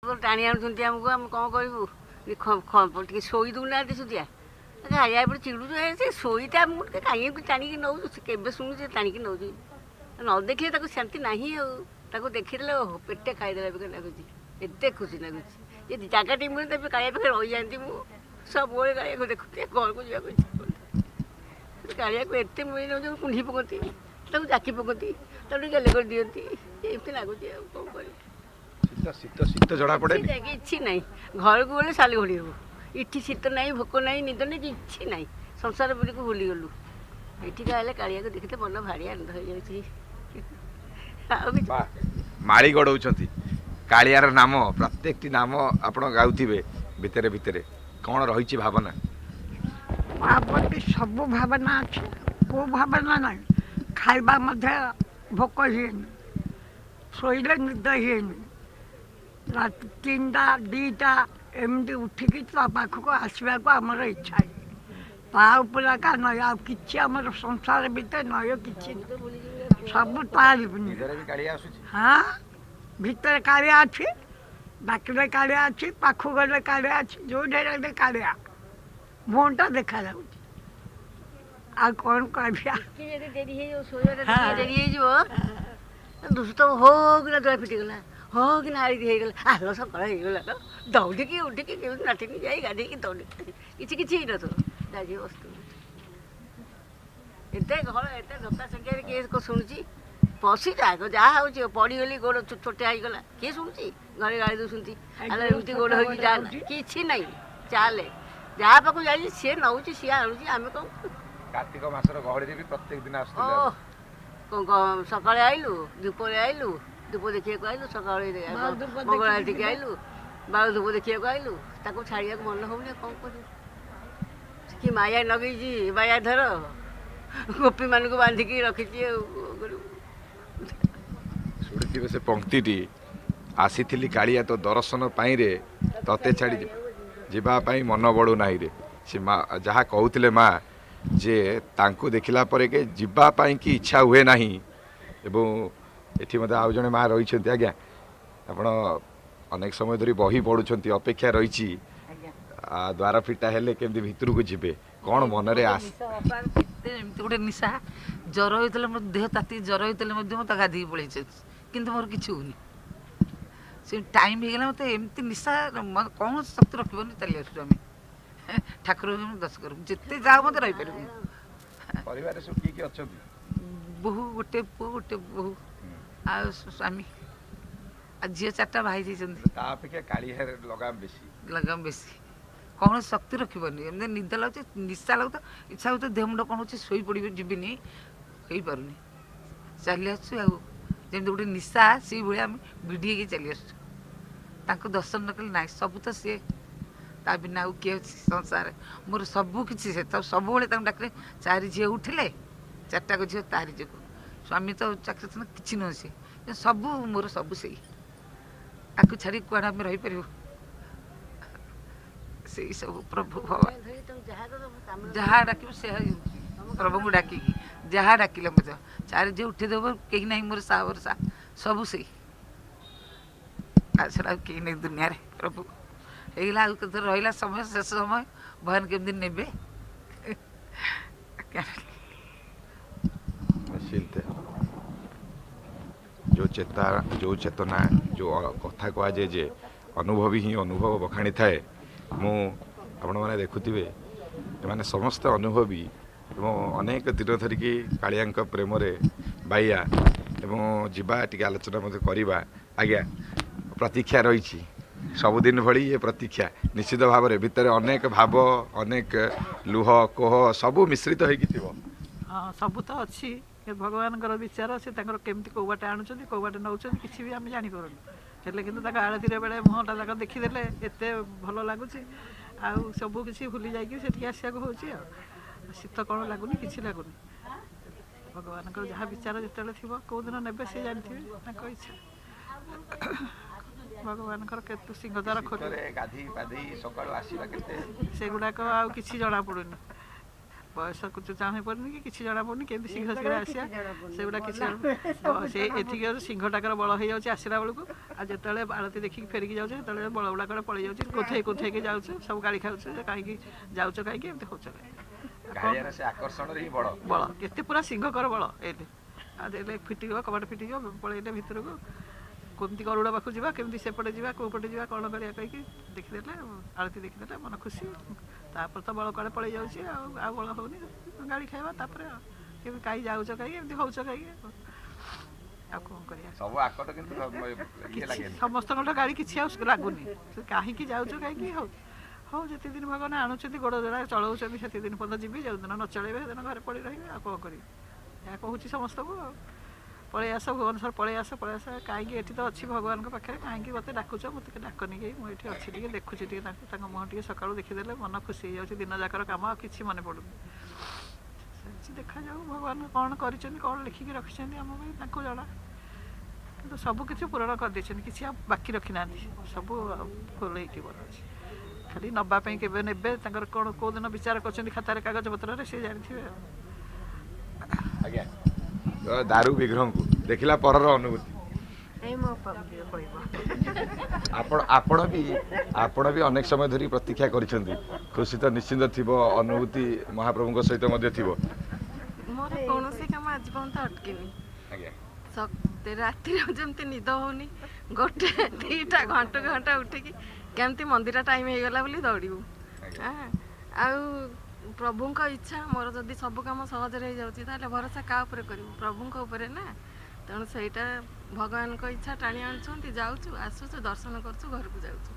टाणी आणुଛନ୍ତି ଆମକୁ ଆମେ କ'ଣ କରିବୁ ଟିକେ ଶୋଇ ଦେଉନାହାନ୍ତି ସୁଧିଆ ଖାଇବା ଏପଟେ ଚିଡ଼ୁଛୁ ସେ ଶୋଇଟା ଆମକୁ ଟିକେ କାହିଁକି ଟାଣିକି ନେଉଛୁ ସେ କେବେ ଶୁଣୁଛି ଟାଣିକି ନେଉଛି ନ ଦେଖିଲେ ତାକୁ ଶାନ୍ତି ନାହିଁ ଆଉ ତାକୁ ଦେଖିଦେଲେ ପେଟେ ଖାଇଦେଲା ବେକାର ଲାଗୁଛି ଏତେ ଖୁସି ଲାଗୁଛି ଏ ଜାଗାଟି ମିଳେ ତେବେ କାଳିଆ ପାଖରେ ରହିଯାଆନ୍ତି ମୁଁ ସବୁବେଳେ କାଳିଆକୁ ଦେଖୁଛି ଘରକୁ ଯିବାକୁ ଇଚ୍ଛା କାଳିଆକୁ ଏତେ ମିଳିଯାଉଛି କୁଣ୍ଢି ପକନ୍ତି ତାକୁ ଜାକି ପକନ୍ତି ତାକୁ ଟିକେ ଗେଲେ କରିଦିଅନ୍ତି ଏମିତି ଲାଗୁଛି ଆଉ କ'ଣ କରିବି ଶୀତ ଶୀତ ଜଣା ପଡ଼େ କିଛି ନାହିଁ ଘରକୁ ଗଲେ ଶାଲି ଘୋଡ଼ି ହବୁ ଏଠି ଶୀତ ନାହିଁ ଭୋକ ନାହିଁ ନିଦ ନାହିଁ କିଛି ନାହିଁ ସଂସାର ପିଢ଼ିକୁ ଭୁଲିଗଲୁ ଏଠିକା ହେଲେ କାଳିଆକୁ ଦେଖିତେ ମନ ଭାରି ଆନନ୍ଦ ହେଇଯାଉଛି ଆଉ କିଛି ମାଳି ଗଡ଼ଉଛନ୍ତି କାଳିଆର ନାମ ପ୍ରତ୍ୟେକଟି ନାମ ଆପଣ ଗାଉଥିବେ ଭିତରେ ଭିତରେ କ'ଣ ରହିଛି ଭାବନା ପ୍ରତି ସବୁ ଭାବନା ଅଛି କେଉଁ ଭାବନା ନାହିଁ ଖାଇବା ମଧ୍ୟ ଭୋକ ହୁଏନି ଶୋଇଲେ ନିଦ ହୁଏନି ରାତି 3ଟା 2ଟା ଏମିତି ଉଠିକି ତା ପାଖକୁ ଆସିବାକୁ ଆମର ଇଚ୍ଛା ତା ଉପରେ ଏକା ନୟ ଆଉ କିଛି ଆମର ସଂସାର ଭିତରେ ନୟ କିଛି ସବୁ ତାରି ହଁ ଭିତରେ କାଳିଆ ଅଛି ଡାକିଲେ କାଳିଆ ଅଛି ପାଖକୁ ଗଲେ କାଳିଆ ଅଛି ଯେଉଁଠି ଗଲେ କାଳିଆ ମୁହଁଟା ଦେଖାଯାଉଛି ଆଉ କ'ଣ କହିବା ଡେରି ହେଇଯିବ ଦୁଷ୍ଟ ହୋ କିନା ଦୋଳା ଫିଟିଗଲା ହଁ କିନା ଆଳି ହେଇଗଲା ଆଲୋ ସକାଳ ହେଇଗଲା ତ ଦୌଡ଼ିକି ଉଠିକି କେମିତି ନାଟିକି ଯାଇ ଗାଧେଇକି ଦୌଡ଼ିକି କିଛି କିଛି ହେଇନଥିବ ଯାଇ ବସ୍ତୁ ଏତେ ଘର ଏତେ ଧୋକା ସଂଖ୍ୟାରେ କିଏ ଶୁଣୁଛି ପଶିଯା ଯାହା ହେଉଛି ପଡ଼ିଗଲି ଗୋଡ଼ ଛୋଟିଆ ହେଇଗଲା କିଏ ଶୁଣୁଛି ଘରେ ଗାଳି ଦେଉଛନ୍ତି ଆଲୋ ଏମିତି ଗୋଡ଼ ହେଇକି ଯା କିଛି ନାହିଁ ଚାଲେ ଯାହା ପାଖକୁ ଯାଇଛି ସିଏ ନେଉଛି ସିଏ ଆଣୁଛି ଆମେ କ'ଣ କାର୍ତ୍ତିକ ମାସର ଗହଳିରେ ବି ପ୍ରତ୍ୟେକ ଦିନ ଆସୁଥିଲେ ସକାଳେ ଆଇଲୁ ଧୂପରେ ଆଇଲୁ ଧୂପ ଦେଖିବାକୁ ଆଇଲୁ ସକାଳେ ମଙ୍ଗଳା ଟିକେ ଆଇଲୁ ବାଳ ଧୂପ ଦେଖିବାକୁ ଆଇଲୁ ତାକୁ ଛାଡ଼ିବାକୁ ମନ ହେଉନି କ'ଣ କରିବୁ କି ମାୟା ଲଗେଇଛି ମାୟା ଧର ଗୋପୀମାନଙ୍କୁ ବାନ୍ଧିକି ରଖିଛି ଆଉ ଶୁଣିଥିବେ ସେ ପଙ୍କ୍ତିଟି ଆସିଥିଲି କାଳିଆ ତ ଦର୍ଶନ ପାଇଁରେ ତତେ ଛାଡ଼ି ଯିବା ପାଇଁ ମନ ବଳୁ ନାହିଁରେ ସେ ମା ଯାହା କହୁଥିଲେ ମା ଯେ ତାଙ୍କୁ ଦେଖିଲା ପରେ କି ଯିବା ପାଇଁ କି ଇଚ୍ଛା ହୁଏ ନାହିଁ ଏବଂ ଏଠି ମଧ୍ୟ ଆଉ ଜଣେ ମା ରହିଛନ୍ତି ଆଜ୍ଞା ଆପଣ ଅନେକ ସମୟ ଧରି ବହି ପଢ଼ୁଛନ୍ତି ଅପେକ୍ଷା ରହିଛି ଦ୍ୱାର ଫିଟା ହେଲେ କେମିତି ଭିତରକୁ ଯିବେ କ'ଣ ମନରେ ଆସେ ଏମିତି ଗୋଟେ ନିଶା ଜ୍ୱର ହେଇଥିଲେ ମୋ ଦେହ ତାତି ଜ୍ୱର ହେଇଥିଲେ ମଧ୍ୟ ମୋତେ ଗାଧୋଇକି ପଳେଇଛି କିନ୍ତୁ ମୋର କିଛି ହଉନି ସେ ଟାଇମ୍ ହେଇଗଲା ମୋତେ ଏମିତି ନିଶା କୌଣସି ଶକ୍ତି ରଖିବନି ଚାଲି ଆସୁଛୁ ଆମେ ଠାକୁରଙ୍କୁ ଦର୍ଶ କରିବୁ ଯେତେ ଯାଉ ମୋତେ ରହିପାରିବୁ ପରିବାରରେ ସବୁ କିଏ କିଏ ଅଛନ୍ତି ବୋହୂ ଗୋଟେ ପୁଅ ଗୋଟେ ବୋହୂ ଆଉ ସ୍ୱାମୀ ଆଉ ଝିଅ 4ଟା ଭାଇ ଯାଇଛନ୍ତି ତା ଅପେକ୍ଷା କାଳିଆରେ ଲଗାମ ବେଶୀ କୌଣସି ଶକ୍ତି ରଖିବନି ଏମିତି ନିଦ ଲାଗୁଛି ନିଶା ଲାଗୁଛି ଇଚ୍ଛା ହେଉଛି ଦେହ ମୁଣ୍ଡ କ'ଣ ହେଉଛି ଶୋଇପଡ଼ିବି ଯିବିନି ହେଇପାରୁନି ଚାଲି ଆସୁଛୁ ଆଉ ଯେମିତି ଗୋଟେ ନିଶା ସେଇଭଳିଆ ଆମେ ଭିଡ଼ି ହେଇକି ଚାଲି ଆସୁଛୁ ତାଙ୍କୁ ଦର୍ଶନ ନ କଲେ ନାହିଁ ସବୁ ତ ସିଏ ତା ବିନା ଆଉ କିଏ ଅଛି ସଂସାରରେ ମୋର ସବୁ କିଛି ସେ ସବୁବେଳେ ତାଙ୍କୁ ଡାକିଲେ 4 ଝିଅ ଉଠିଲେ 4ଟାକ ଝିଅ ତାରି ଯୋଗୁଁ ସ୍ୱାମୀ ତ ଚାକିରି କିଛି ନୁହେଁ ସେ ସବୁ ମୋର ସବୁ ସେଇ ତାକୁ ଛାଡ଼ି କୁଆଡ଼େ ଆମେ ରହିପାରିବୁ ସେଇ ସବୁ ପ୍ରଭୁ ଭଗବାନ ଯାହା ଡାକିବ ସେ ପ୍ରଭୁଙ୍କୁ ଡାକିକି ଯାହା ଡାକିଲେ ମଧ୍ୟ 4 ଝିଅ ଉଠେଇଦେବ କେହି ନାହିଁ ମୋର ସା ଭରସା ସବୁ ସେଇ ଆଉ ସେଟା ଆଉ କେହି ନାହିଁ ଦୁନିଆରେ ପ୍ରଭୁ ହେଇଗଲା ଆଉ କେତେ ରହିଲା ସମୟ ଶେଷ ସମୟ ଭଗବାନ କେମିତି ନେବେ ଯେଉଁ ଚେତନା ଯେଉଁ କଥା କୁହାଯାଏ ଯେ ଅନୁଭବୀ ହିଁ ଅନୁଭବ ବଖାଣି ଥାଏ ମୁଁ ଆପଣମାନେ ଦେଖୁଥିବେ ଏମାନେ ସମସ୍ତେ ଅନୁଭବୀ ଏବଂ ଅନେକ ଦିନ ଧରିକି କାଳିଆଙ୍କ ପ୍ରେମରେ ବାଇଆ ଏବଂ ଯିବା ଟିକେ ଆଲୋଚନା ମଧ୍ୟ କରିବା ଆଜ୍ଞା ପ୍ରତୀକ୍ଷା ରହିଛି ସବୁଦିନ ଭଳି ଏ ପ୍ରତୀକ୍ଷା ନିଶ୍ଚିତ ଭାବରେ ଭିତରେ ଅନେକ ଭାବ ଅନେକ ଲୁହ କୋହ ସବୁ ମିଶ୍ରିତ ହେଇକି ଥିବ ହଁ ସବୁ ତ ଅଛି ଭଗବାନଙ୍କର ବିଚାର ସେ ତାଙ୍କର କେମିତି କେଉଁ ବାଟେ ଆଣୁଛନ୍ତି କେଉଁ ବାଟେ ନେଉଛନ୍ତି କିଛି ବି ଆମେ ଜାଣିପାରୁନୁ ହେଲେ କିନ୍ତୁ ତାଙ୍କ ଆଳତୀରେ ବେଳେ ମୁହଁଟା ତାଙ୍କ ଦେଖିଦେଲେ ଏତେ ଭଲ ଲାଗୁଛି ଆଉ ସବୁ କିଛି ଭୁଲି ଯାଇକି ସେଠିକି ଆସିବାକୁ ହେଉଛି ଆଉ ଶୀତ କ'ଣ ଲାଗୁନି କିଛି ଲାଗୁନି ଭଗବାନଙ୍କର ଯାହା ବିଚାର ଯେତେବେଳେ ଥିବ କେଉଁଦିନ ନେବେ ସେ ଜାଣିଥିବେ ତାଙ୍କ ଇଚ୍ଛା ଭଗବାନଙ୍କର କେତେ ସିଂହଦ୍ୱାର ଖୋଲିଲେ ଗାଧେଇ ପାଧେଇ ସକାଳୁ ଆସିବା କେତେ ସେଗୁଡ଼ାକ ଆଉ କିଛି ଜଣାପଡ଼ୁନି ବୟସ କିଛି ଜାଣିପାରୁନି କି କିଛି ଜଣାପଡ଼ୁନି କେମିତି ଶୀଘ୍ର ଶୀଘ୍ର ଆସିବା ସେଗୁଡ଼ା କିଛି ସେ ଏତିକି ସିଂହଟାକର ବଳ ହେଇଯାଉଛି ଆସିଲା ବେଳକୁ ଆଉ ଯେତେବେଳେ ଆଳତି ଦେଖିକି ଫେରିକି ଯାଉଛେ ସେତେବେଳେ ବଳ ଗୁଡ଼ାକର ପଳେଇ ଯାଉଛି କୋଥେଇକି ଯାଉଛୁ ସବୁ ଗାଳି ଖାଉଛୁ ଯେ କାହିଁକି ଯାଉଛ କାହିଁକି ଏମିତି ହଉଛ ବଳ କେତେ ପୁରା ସିଂହକର ବଳ ଏଇଠି ଆଉ ଦେଲେ ଫିଟିଯିବ କବାଟ ଫିଟିଯିବ ପଳେଇଲେ ଭିତରକୁ କେମିତି ଗରୁଡ଼ ପାଖକୁ ଯିବା କେମିତି ସେପଟେ ଯିବା କେଉଁ ପଟେ ଯିବା କ'ଣ କରିବା କହିକି ଦେଖିଦେଲେ ଆଳତି ଦେଖିଦେଲେ ମନ ଖୁସି ତାପରେ ତ ବଳ କୁଆଡ଼େ ପଳେଇ ଯାଉଛି ଆଉ ବଳ ହେଉନି ଗାଡ଼ି ଖାଇବା ତାପରେ କେମିତି କାହିଁ ଯାଉଛ କାହିଁକି ଏମିତି ହେଉଛ କାହିଁକି ଆଉ କ'ଣ କରିବା ସମସ୍ତଙ୍କର ଗାଡ଼ି କିଛି ଆଉ ଲାଗୁନି କାହିଁକି ଯାଉଛ କାହିଁକି ହଉ ଯେତେ ଦିନ ଭଗବାନ ଆଣୁଛନ୍ତି ଗୋଡ଼ ଯୋଡ଼ା ଚଳାଉଛନ୍ତି ସେତେ ଦିନ ପର୍ଯ୍ୟନ୍ତ ଯିବି ଯେଉଁଦିନ ନ ଚଳେଇବେ ସେଦିନ ଘରେ ପଡ଼ି ରହିବେ ଆଉ କ'ଣ କରିବି ଏହା କହୁଛି ସମସ୍ତଙ୍କୁ ଆଉ ପଳେଇ ଆସ ଭୁବନେଶ୍ୱର ପଳେଇ ଆସ କାହିଁକି ଏଠି ତ ଅଛି ଭଗବାନଙ୍କ ପାଖରେ କାହିଁକି ମୋତେ ଡାକୁଛ ମୋତେ ଡାକନି କେହି ମୁଁ ଏଠି ଅଛି ଟିକେ ଦେଖୁଛି ଟିକେ ତାଙ୍କ ମୁହଁ ଟିକେ ସକାଳୁ ଦେଖିଦେଲେ ମନ ଖୁସି ହେଇଯାଉଛି ଦିନ ଯାକର କାମ ଆଉ କିଛି ମନେ ପଡ଼ୁନି ସେମିତି ଦେଖାଯାଉ ଭଗବାନ କ'ଣ କରିଛନ୍ତି କ'ଣ ଲେଖିକି ରଖିଛନ୍ତି ଆମ ପାଇଁ ତାଙ୍କୁ ଜଣା କିନ୍ତୁ ସବୁ କିଛି ପୂରଣ କରିଦେଇଛନ୍ତି କିଛି ଆଉ ବାକି ରଖିନାହାନ୍ତି ସବୁ ଫୁଲ ହେଇକି ଭଲ ଅଛି ଖାଲି ନେବା ପାଇଁ କେବେ ନେବେ ତାଙ୍କର କ'ଣ କେଉଁ ଦିନ ବିଚାର କରିଛନ୍ତି ଖାତାରେ କାଗଜପତ୍ରରେ ସେ ଜାଣିଥିବେ ଆଜ୍ଞା ଦାରୁ ବିଗ୍ରହଙ୍କୁ ଦେଖିଲା ପରର ଅନୁଭୂତି ଆପଣ ବି ଅନେକ ସମୟ ଧରି ପ୍ରତୀକ୍ଷା କରିଛନ୍ତି ଖୁସି ତ ନିଶ୍ଚିନ୍ତ ଥିବ ଅନୁଭୂତି ମହାପ୍ରଭୁଙ୍କ ସହିତ ମଧ୍ୟ ଥିବ ମୋର କୌଣସି କାମ ଆଜି ପର୍ଯ୍ୟନ୍ତ ଅଟକିନି ଆଜ୍ଞା ରାତିରେ ଯେମିତି ନିଦ ହଉନି ଗୋଟେ ଦିଟା ଘଣ୍ଟା ଉଠିକି କେମିତି ମନ୍ଦିର ଟାଇମ୍ ହେଇଗଲା ବୋଲି ଦୌଡ଼ିବୁ ଆଉ ପ୍ରଭୁଙ୍କ ଇଚ୍ଛା ମୋର ଯଦି ସବୁ କାମ ସହଜରେ ହେଇଯାଉଛି ତାହେଲେ ଭରସା କାହା ଉପରେ କରିବୁ ପ୍ରଭୁଙ୍କ ଉପରେ ନା ତେଣୁ ସେଇଟା ଭଗବାନଙ୍କ ଇଚ୍ଛା ଟାଣି ଆଣୁଛନ୍ତି ଯାଉଛୁ ଆସୁଛୁ ଦର୍ଶନ କରୁଛୁ ଘରକୁ ଯାଉଛୁ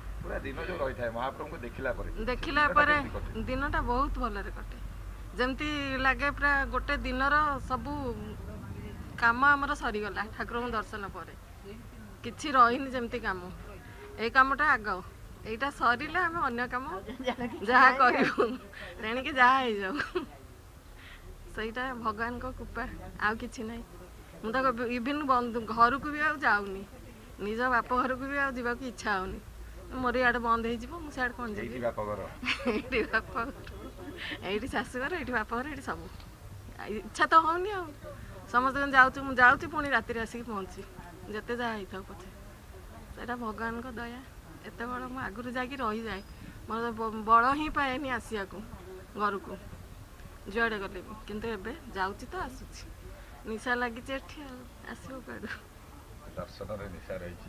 ଦେଖିଲା ପରେ ଦିନଟା ବହୁତ ଭଲରେ କଟେ ଯେମିତି ଲାଗେ ପୁରା ଗୋଟେ ଦିନର ସବୁ କାମ ଆମର ସରିଗଲା ଠାକୁରଙ୍କୁ ଦର୍ଶନ ପରେ କିଛି ରହିନି ଯେମିତି କାମ ଏଇ କାମଟା ଆଗ ଏଇଟା ସରିଲେ ଆମେ ଅନ୍ୟ କାମ ଯାହା କରିବୁ ତେଣିକି ଯାହା ହେଇଯାଉ ସେଇଟା ଭଗବାନଙ୍କ କୃପା ଆଉ କିଛି ନାହିଁ ମୁଁ ତ ଇଭିନ୍ ଘରକୁ ବି ଆଉ ଯାଉନି ନିଜ ବାପ ଘରକୁ ବି ଆଉ ଯିବାକୁ ଇଚ୍ଛା ହଉନି ମୋର ଇଆଡ଼େ ବନ୍ଦ ହେଇଯିବ ମୁଁ ସିଆଡ଼େ କ'ଣ ଯିବି ଏଇଠି ବାପଘର ଏଇଠି ଶାଶୁଘର ଏଇଠି ବାପଘର ଏଇଠି ସବୁ ଇଚ୍ଛା ତ ହଉନି ଆଉ ସମସ୍ତେ ମୁଁ ଯାଉଛି ପୁଣି ରାତିରେ ଆସିକି ପହଞ୍ଚି ଯେତେ ଯାହା ହେଇଥାଉ ପଛେ ସେଇଟା ଭଗବାନଙ୍କ ଦୟା ଏତେ ବଳ ମୁଁ ଆଗରୁ ଯାଇକି ରହିଯାଏ ମୋର ବଳ ହିଁ ପାଏନି ଆସିବାକୁ ଘରକୁ ଯୁଆଡ଼େ ଗଲେ ବି କିନ୍ତୁ ଏବେ ଯାଉଛି ତ ଆସୁଛି ନିଶା ଲାଗିଛି ଏଠି ଆଉ ଆସିବ କୁଆଡ଼ୁ ଦର୍ଶନରେ ନିଶା ରହିଛି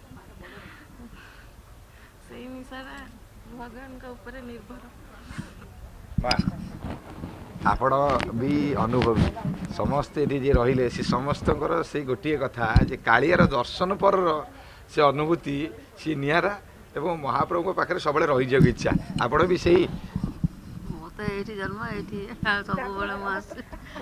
ସେଇ ନିଶାଟା ଭଗବାନଙ୍କ ଉପରେ ନିର୍ଭର ଆପଣ ବି ଅନୁଭବୀ ସମସ୍ତେ ଏଠି ଯିଏ ରହିଲେ ସେ ସମସ୍ତଙ୍କର ସେଇ ଗୋଟିଏ କଥା ଯେ କାଳିଆର ଦର୍ଶନ ପରର ସେ ଅନୁଭୂତି ସେ ନିଆରା ଏବଂ ମହାପ୍ରଭୁଙ୍କ ପାଖରେ ସବୁବେଳେ ରହିଯିବାକୁ ଇଚ୍ଛା ଆପଣ ବି ସେଇ ମୁଁ ତ ଏଇଠି ଜନ୍ମ ଏଇଠି ସବୁବେଳେ ମୁଁ ଆସେ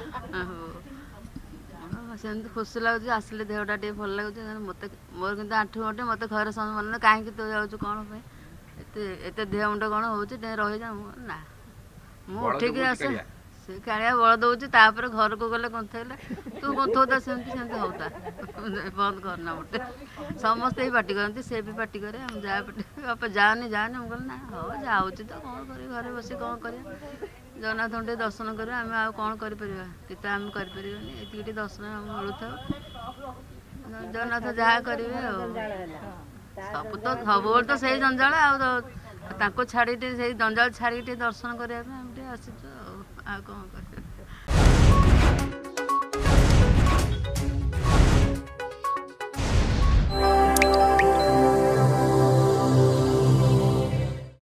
ସେମିତି ଖୁସି ଲାଗୁଛି ଆସିଲେ ଦେହଟା ଟିକେ ଭଲ ଲାଗୁଛି ମୋତେ ମୋର କିନ୍ତୁ ଆଣ୍ଠୁ ଗଣ୍ଠି ମୋତେ ଘରେ ସମସ୍ତେ ମନେ କାହିଁକି ତୁ ଯାଉଛୁ କ'ଣ ପାଇଁ ଏତେ ଦେହ ମୁଣ୍ଡ କ'ଣ ହେଉଛି ଟିକେ ରହିଯା ନା ମୁଁ ଉଠିକି ଆସେ ସେ କାଳିଆ ବଳ ଦେଉଛି ତାପରେ ଘରକୁ ଗଲେ କୁନ୍ଥେଇଲେ ତୁ କୁନ୍ଥଉତା ସେମିତି ହଉତା ବନ୍ଦ କରନା ଗୋଟେ ସମସ୍ତେ ବି ପାଟି କରନ୍ତି ସେ ବି ପାଟି କରେ ଆମେ ବାପା ଯାଆନି ମୁଁ କହିଲି ନା ହଉ ଯାଉଛି ତ କ'ଣ କରିବି ଘରେ ବସି କ'ଣ କରିବା ଜଗନ୍ନାଥଙ୍କୁ ଟିକେ ଦର୍ଶନ କରିବା ଆମେ ଆଉ କ'ଣ କରିପାରିବା କିଛି ଆମେ କରିପାରିବାନି ଏତିକି ଟିକେ ଦର୍ଶନ ମିଳୁଥାଉ ଜଗନ୍ନାଥ ଯାହା କରିବେ ଆଉ ସବୁବେଳେ ତ ସେଇ ଜଞ୍ଜାଳ ଆଉ ତାଙ୍କୁ ଛାଡ଼ିକି ସେଇ ଜଞ୍ଜାଳ ଛାଡ଼ିକି ଟିକେ ଦର୍ଶନ କରିବା ପାଇଁ ଆମେ ଟିକେ ଆସିଛୁ ଆଉ କ'ଣ କରିବା